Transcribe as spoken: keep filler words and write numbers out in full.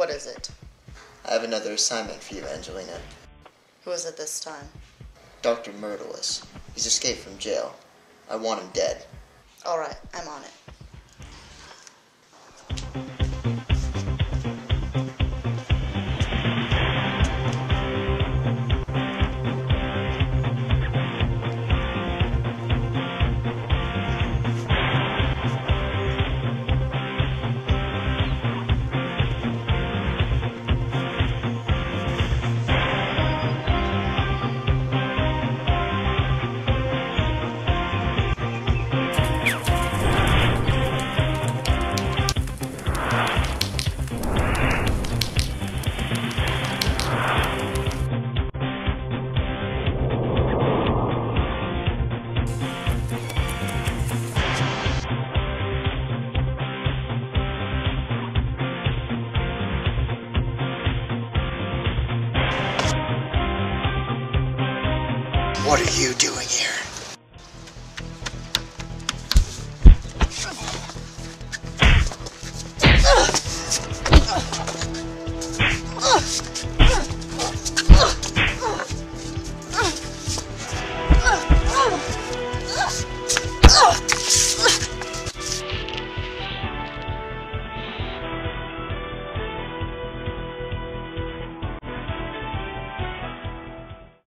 What is it? I have another assignment for you, Angelina. Who is it this time? Doctor Myrtilus. He's escaped from jail. I want him dead. All right, I'm on it. What are you doing here?